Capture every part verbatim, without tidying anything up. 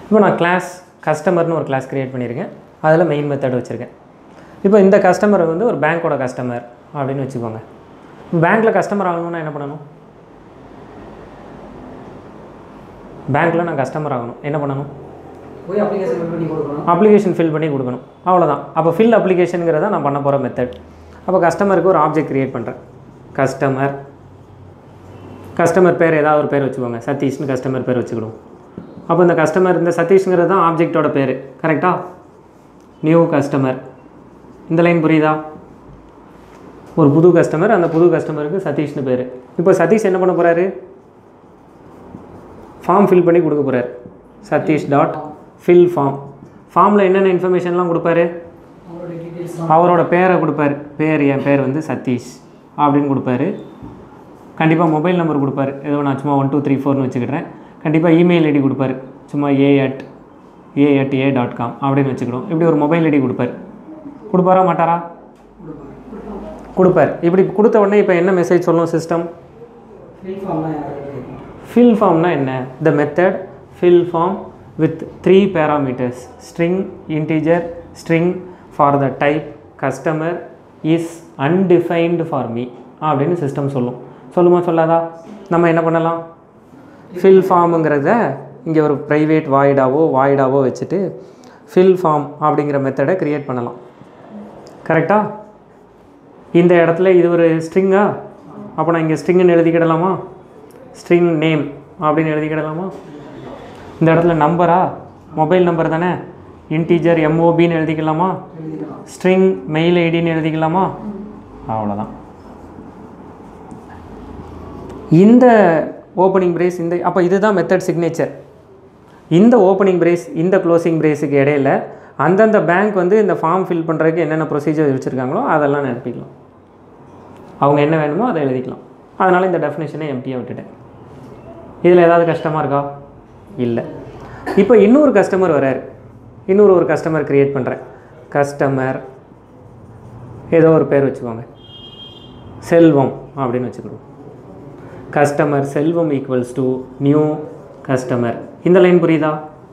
இப்போ நான் கிளாஸ் கஸ்டமர்னு ஒரு கிளாஸ் க்ரியேட் பண்ணியிருக்கேன். அதில் மெயின் மெத்தட் வச்சுருக்கேன். இப்போ இந்த கஸ்டமர் வந்து ஒரு பேங்க்கோட கஸ்டமர் அப்படின்னு வச்சுக்கோங்க. பேங்க்கில் கஸ்டமர் ஆகணும்னா என்ன பண்ணணும்? பேங்க்கில் நான் கஸ்டமர் ஆகணும் என்ன பண்ணணும்? போய் அப்ளிகேஷன் ஃபில் பண்ணி கொடுக்கணும். அப்ளிகேஷன் ஃபில் பண்ணி கொடுக்கணும், அவ்வளோதான். அப்போ ஃபில் அப்ளிகேஷனுங்கிறத நான் பண்ண போகிற மெத்தட். அப்போ கஸ்டமருக்கு ஒரு ஆப்ஜெக்ட் க்ரியேட் பண்ணுறேன். கஸ்டமர் கஸ்டமர் பேர் ஏதாவது ஒரு பேர் வச்சுக்கோங்க. சதீஷ்னு கஸ்டமர் பேர் வச்சுக்கிடுவோம். அப்போ இந்த கஸ்டமர் இந்த சதீஷ்ங்கிறது தான் ஆப்ஜெக்டோட பேர், கரெக்டாக? New customer. இந்த லைன் புரியுதா? ஒரு புது கஸ்டமர், அந்த புது கஸ்டமருக்கு சதீஷ்னு பேர். இப்போ சதீஷ் என்ன பண்ண போகிறாரு? ஃபார்ம் ஃபில் பண்ணி கொடுக்க போகிறார். Sathish dot fill form. ஃபார்மில் என்னென்ன இன்ஃபர்மேஷன்லாம் கொடுப்பாரு? அவரோட பேரை கொடுப்பாரு. பேர் என் பேர் வந்து சதீஷ் அப்படின்னு கொடுப்பாரு. கண்டிப்பாக மொபைல் நம்பர் கொடுப்பாரு. ஏதோ நான் சும்மா ஒன் டூ த்ரீ ஃபோர்னு வச்சுக்கிட்டேன். கண்டிப்பாக இமெயில் ஐடி கொடுப்பாரு. சும்மா A at A at A dot com அப்படின்னு வச்சுக்கிடும். இப்படி ஒரு மொபைல் ஐடி கொடுப்பார். கொடுப்பாரா மாட்டாரா? கொடுப்பார். இப்படி கொடுத்த உடனே இப்போ என்ன மெசேஜ் சொல்லணும் சிஸ்டம்? ஃபில் ஃபார்ம்னா என்ன? The method fill form with three parameters, string, integer, string for the type customer is undefined for me அப்படின்னு சிஸ்டம் சொல்லும். சொல்லுமா சொல்லாதா? நம்ம என்ன பண்ணலாம்? ஃபில் ஃபார்முங்கிறத இங்கே ஒரு ப்ரைவேட் வாய்டாவோ வாய்டாவோ வச்சுட்டு ஃபில் ஃபார்ம் அப்படிங்கிற மெத்தடை க்ரியேட் பண்ணலாம். கரெக்டாக? இந்த இடத்துல இது ஒரு ஸ்ட்ரிங்கா? அப்போ நான் இங்கே ஸ்ட்ரிங்குன்னு எழுதிக்கிடலாமா? ஸ்ட்ரிங் நேம் அப்படின்னு எழுதிக்கிடலாமா? இந்த இடத்துல நம்பரா? மொபைல் நம்பர் தானே. இன்டீஜர் எம்ஓபின்னு எழுதிக்கலாமா? ஸ்ட்ரிங் மெயில் ஐடின்னு எழுதிக்கலாமா? அவ்வளோதான். இந்த ஓப்பனிங் பிரேஸ் இந்த அப்போ இதுதான் மெத்தட் சிக்னேச்சர். இந்த ஓப்பனிங் பிரேஸ் இந்த க்ளோசிங் பிரேஸுக்கு இடையில் அந்தந்த பேங்க் வந்து இந்த ஃபார்ம் ஃபில் பண்ணுறதுக்கு என்னென்ன ப்ரொசீஜர் வச்சுருக்காங்களோ அதெல்லாம் நிரப்பிக்கலாம். அவங்க என்ன வேணுமோ அதை எழுதிக்கலாம். அதனால் இந்த டெஃபினேஷனை எம்டியாக விட்டுட்டேன். இதில் ஏதாவது கஷ்டமாக இருக்கா? இல்லை. இப்போ இன்னொரு கஸ்டமர் வராரு. இன்னொரு ஒரு கஸ்டமர் க்ரியேட் பண்ணுறேன். கஸ்டமர் ஏதோ ஒரு பேர் வச்சுக்கோங்க. செல்வம் அப்படின்னு வச்சுக்கிடுவோம். Customer Selvam equals to new customer. இந்த லைன் புரியுதா?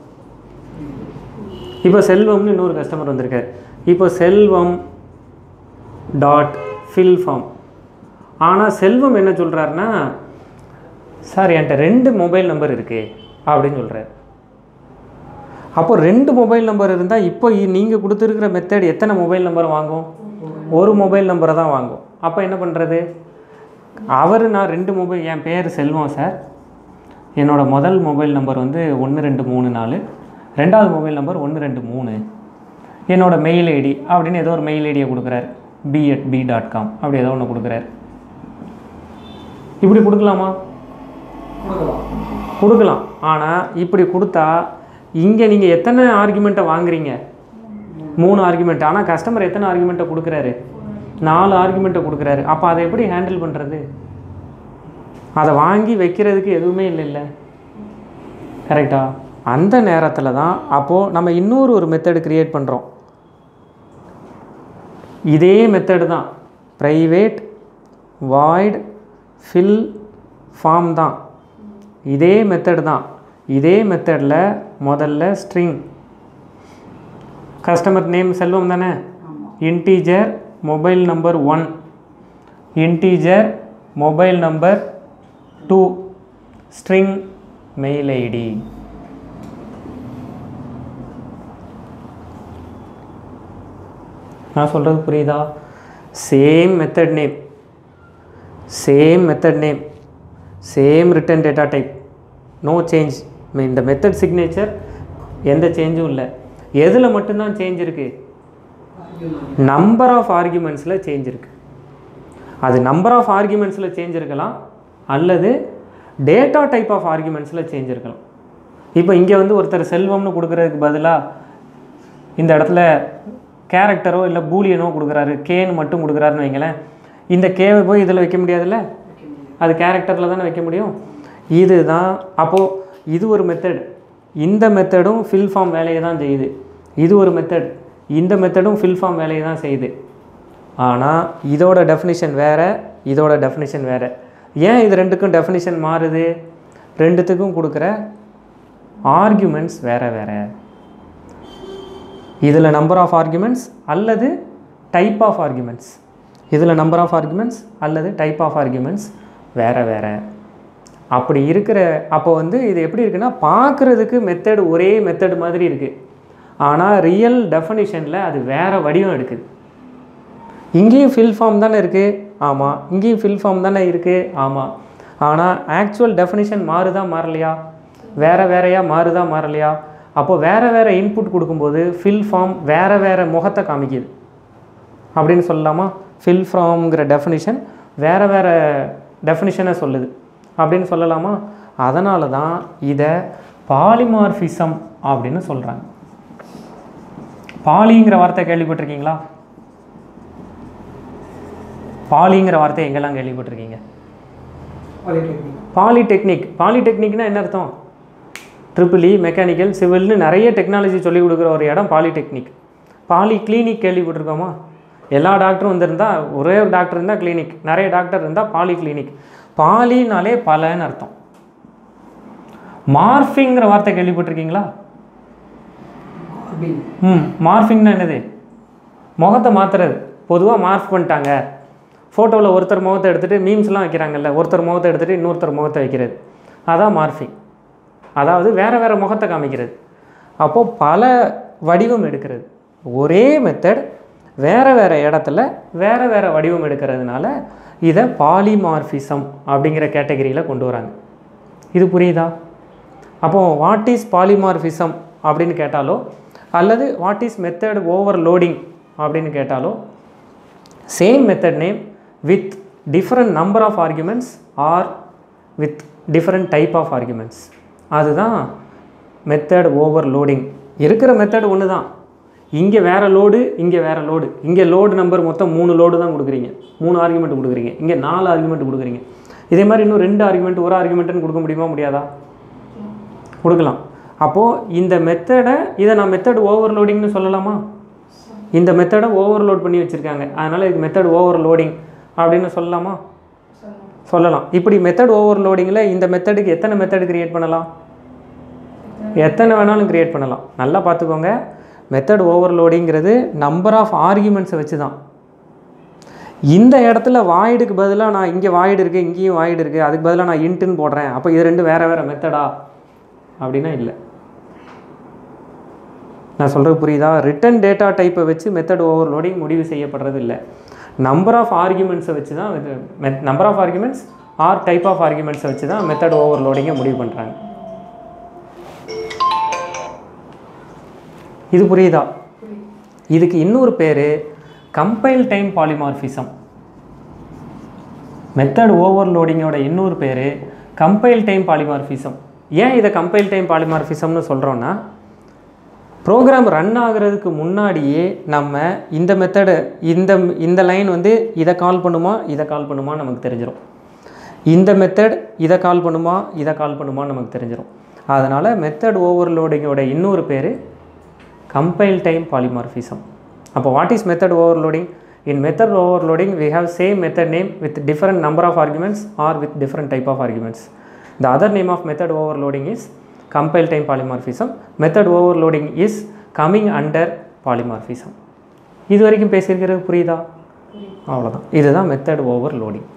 இப்போ செல்வம்னு இன்னொரு கஸ்டமர் வந்திருக்காரு. இப்போ செல்வம் டாட் ஃபில் ஃபார்ம். ஆனால் செல்வம் என்ன சொல்கிறாருன்னா, சார் என்கிட்ட ரெண்டு மொபைல் நம்பர் இருக்குது அப்படின்னு சொல்கிறார். அப்போ ரெண்டு மொபைல் நம்பர் இருந்தால் இப்போ நீங்கள் கொடுத்துருக்கிற மெத்தட் எத்தனை மொபைல் நம்பரை வாங்கும்? ஒரு மொபைல் நம்பரை தான் வாங்கும். அப்போ என்ன பண்ணுறது? அவர் நான் ரெண்டு மொபைல், என் பேர் செல்வம் சார், என்னோடய முதல் மொபைல் நம்பர் வந்து ஒன்று ரெண்டு மூணு நாலு, ரெண்டாவது மொபைல் நம்பர் ஒன்று ரெண்டு மூணு, என்னோடய மெயில் ஐடி அப்படின்னு ஏதோ ஒரு மெயில் ஐடியை கொடுக்குறாரு. B at B dot com அப்படி ஏதோ ஒன்று கொடுக்குறாரு. இப்படி கொடுக்கலாமா? கொடுக்கலாம். ஆனால் இப்படி கொடுத்தா இங்கே நீங்கள் எத்தனை ஆர்குமெண்ட்டை வாங்குறீங்க? மூணு ஆர்குமெண்ட். ஆனால் கஸ்டமர் எத்தனை ஆர்குமெண்ட்டை கொடுக்குறாரு? நாலு ஆர்குமெண்ட்டை கொடுக்குறாரு. அப்போ அதை எப்படி ஹேண்டில் பண்ணுறது? அதை வாங்கி வைக்கிறதுக்கு எதுவுமே இல்லை இல்லை கரெக்டாக? அந்த நேரத்தில் தான் அப்போது நம்ம இன்னொரு ஒரு மெத்தடு க்ரியேட் பண்ணுறோம். இதே மெத்தடு தான், ப்ரைவேட் வாய்ட் ஃபில் ஃபார்ம் தான். இதே மெத்தட் தான். இதே மெத்தடில் முதல்ல ஸ்ட்ரிங், கஸ்டமர் நேம் செல்வம் தானே, integer mobile number one, integer mobile number two, string mail ID. நான் சொல்கிறது புரியுதா? Same method name, same method name, same return data type, no change. இந்த மெத்தட் சிக்னேச்சர் எந்த சேஞ்சும் இல்லை. எதில் மட்டும்தான் சேஞ்ச் இருக்குது? நம்பர் ஆஃப் ஆர்குமெண்ட்ஸில் சேஞ்ச் இருக்குது. அது நம்பர் ஆஃப் ஆர்குமெண்ட்ஸில் சேஞ்ச் இருக்கலாம், அல்லது டேட்டா டைப் ஆஃப் ஆர்குமெண்ட்ஸில் சேஞ்ச் இருக்கலாம். இப்போ இங்கே வந்து ஒருத்தர் செல்வம்னு கொடுக்குறதுக்கு பதிலாக இந்த இடத்துல கேரக்டரோ இல்லை பூலியனோ கொடுக்குறாரு, கேன்னு மட்டும் கொடுக்குறாருன்னு வைங்களேன். இந்த கேவை போய் இதில் வைக்க முடியாதுல்ல, அது கேரக்டரில் தானே வைக்க முடியும். இது தான். அப்போது இது ஒரு மெத்தட். இந்த மெத்தடும் ஃபில் ஃபார்ம் வேலையை தான் செய்யுது. இது ஒரு மெத்தட். இந்த மெத்தடும் ஃபில் ஃபார்ம் வேலையை தான் செய்யுது. ஆனால் இதோட டெஃபினிஷன் வேறு, இதோட டெஃபினிஷன் வேறு. ஏன் இது ரெண்டுக்கும் டெஃபினிஷன் மாறுது? ரெண்டுத்துக்கும் கொடுக்குற ஆர்குமெண்ட்ஸ் வேறு வேறு. இதில் நம்பர் ஆஃப் ஆர்குமெண்ட்ஸ் அல்லது டைப் ஆஃப் ஆர்குமெண்ட்ஸ், இதில் நம்பர் ஆஃப் ஆர்குமெண்ட்ஸ் அல்லது டைப் ஆஃப் ஆர்குமெண்ட்ஸ் வேறு வேறு. அப்படி இருக்கிற அப்போ வந்து இது எப்படி இருக்குன்னா, பார்க்குறதுக்கு மெத்தட் ஒரே மெத்தட் மாதிரி இருக்குது, ஆனால் ரியல் டெஃபனிஷனில் அது வேறு வடிவம் எடுக்குது. இங்கேயும் ஃபில் ஃபார்ம் தானே இருக்குது, ஆமாம். இங்கேயும் ஃபில் ஃபார்ம் தானே இருக்குது, ஆமாம். ஆனால் ஆக்சுவல் டெஃபனிஷன் மாறுதா மாறலையா, வேறு வேறையா மாறுதா மாறலையா? அப்போது வேறு வேறு இன்புட் கொடுக்கும்போது ஃபில் ஃபார்ம் வேறு வேறு முகத்தை காமிக்குது அப்படின்னு சொல்லலாமா? ஃபில் ஃபார்ம்ங்கிற டெஃபினிஷன் வேறு வேறு டெஃபினிஷனை சொல்லுது அப்படின்னு சொல்லலாமா? அதனால தான் இதை பாலிமார்ஃபிசம் அப்படின்னு சொல்கிறாங்க. பாலிங்கிற வார்த்தை கேள்விப்பட்டிருக்கீங்களா? பாலிங்கிற வார்த்தை எங்கெல்லாம் கேள்விப்பட்டிருக்கீங்க? பாலிடெக்னிக். பாலிடெக்னிக்னா என்ன அர்த்தம்? ட்ரிபிள் இ, மெக்கானிக்கல், சிவில்னு நிறைய டெக்னாலஜி சொல்லிக் கொடுக்குற ஒரு இடம் பாலிடெக்னிக். Poly clinic கேள்விப்பட்டிருக்கோமா? எல்லா டாக்டரும் வந்துருந்தால், ஒரே ஒரு டாக்டர் இருந்தால் கிளினிக், நிறைய டாக்டர் இருந்தால் பாலி கிளினிக். பாலினாலே பலன்னு அர்த்தம். மார்ஃபிங்கிற வார்த்தை கேள்விப்பட்டிருக்கீங்களா? ம் மார்ஃபிங்னா என்னது? முகத்தை மாற்றுறது. பொதுவாக மார்ஃப் பண்ணிட்டாங்க, ஃபோட்டோவில் ஒருத்தர் முகத்தை எடுத்துகிட்டு மீம்ஸ்லாம் வைக்கிறாங்கல்ல, ஒருத்தர் முகத்தை எடுத்துகிட்டு இன்னொருத்தர் முகத்தை வைக்கிறது, அதான் மார்ஃபிங். அதாவது வேறு வேறு முகத்தை காமிக்கிறது. அப்போது பல வடிவம் எடுக்கிறது. ஒரே மெத்தட் வேறு வேறு இடத்துல வேறு வேறு வடிவம் எடுக்கிறதுனால இதை பாலிமார்ஃபிசம் அப்படிங்கிற கேட்டகரியில் கொண்டு வராங்க. இது புரியுதா? அப்போது வாட் இஸ் பாலிமார்ஃபிசம் அப்படின்னு கேட்டாலோ அல்லது வாட் இஸ் மெத்தட் ஓவர்லோடிங் அப்படின்னு கேட்டாலோ, same method name with different number of arguments or with different type of arguments, அதுதான் மெத்தட் ஓவர்லோடிங். இருக்கிற மெத்தட் ஒன்று தான், இங்கே வேறு லோடு, இங்கே வேறு லோடு. இங்கே லோடு நம்பர் மொத்தம் மூணு லோடு தான் கொடுக்குறீங்க, மூணு ஆர்குமெண்ட் கொடுக்குறீங்க, இங்கே நாலு ஆர்குமெண்ட் கொடுக்குறீங்க. இதே மாதிரி இன்னும் ரெண்டு ஆர்குமெண்ட் ஒரு ஆர்குமெண்ட்டுன்னு கொடுக்க முடியுமா? முடியாதா? கொடுக்கலாம். அப்போது இந்த மெத்தடை இதை நான் மெத்தட் ஓவர்லோடிங்னு சொல்லலாமா? இந்த மெத்தடை ஓவர்லோட் பண்ணி வச்சுருக்காங்க, அதனால் இதுக்கு மெத்தட் ஓவர்லோடிங் அப்படின்னு சொல்லலாமா? சொல்லலாம். இப்படி மெத்தட் ஓவர்லோடிங்கில் இந்த மெத்தடுக்கு எத்தனை மெத்தட் க்ரியேட் பண்ணலாம்? எத்தனை வேணாலும் க்ரியேட் பண்ணலாம். நல்லா பார்த்துக்கோங்க, மெத்தட் ஓவர்லோடிங்கிறது நம்பர் ஆஃப் ஆர்குமெண்ட்ஸை வச்சு தான். இந்த இடத்துல வாய்டுக்கு பதிலாக நான் இங்கே வாய்டு இருக்குது, இங்கேயும் வாய்டு இருக்குது, அதுக்கு பதிலாக நான் இன்ட்டுன்னு போடுறேன், அப்போ இது ரெண்டு வேறு வேறு மெத்தடா அப்படின்னா இல்லை. நான் சொல்கிறது புரியுதா? ரிட்டன் டேட்டா டைப்பை வச்சு மெத்தட் ஓவர்லோடிங் முடிவு செய்யப்படுறது இல்லை. நம்பர் ஆஃப் ஆர்குமெண்ட்ஸை வச்சு தான் மெத் number of arguments or type of ஆர்குமெண்ட்ஸை வச்சு தான் மெத்தட் ஓவர்லோடிங்கை முடிவு பண்ணுறாங்க. இது புரியுதா? இதுக்கு இன்னொரு பேர் கம்பைல் டைம் பாலிமார்ஃபிசம். மெத்தட் ஓவர்லோடிங்கோட இன்னொரு பேர் கம்பைல் டைம் பாலிமார்ஃபிசம். ஏன் இதை கம்பைல் டைம் பாலிமார்ஃபிசம்னு சொல்கிறோன்னா, ப்ரோக்ராம் ரன் ஆகிறதுக்கு முன்னாடியே நம்ம இந்த மெத்தடு இந்த இந்த லைன் வந்து இதை கால் பண்ணுமா இதை கால் பண்ணுமா நமக்கு தெரிஞ்சிடும். இந்த மெத்தட் இதை கால் பண்ணுமா இதை கால் பண்ணுமா நமக்கு தெரிஞ்சிடும். அதனால் மெத்தட் ஓவர்லோடிங்கோட இன்னொரு பேர் கம்பைல் டைம் பாலிமார்ஃபிசம். அப்போ what is method overloading? In method overloading we have same method name with different number of arguments or with different type of arguments. The other name of method overloading is compile time polymorphism. Method overloading is coming under polymorphism. இது வரைக்கும் பேசியிருக்கிறது புரியுதா? அவ்வளோதான். இதுதான் method overloading.